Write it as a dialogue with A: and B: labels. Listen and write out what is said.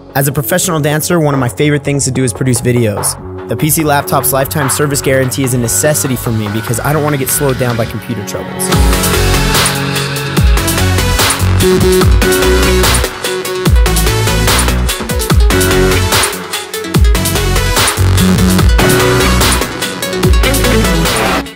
A: As a professional dancer, one of my favorite things to do is produce videos. The PC Laptop's lifetime service guarantee is a necessity for me because I don't want to get slowed down by computer troubles.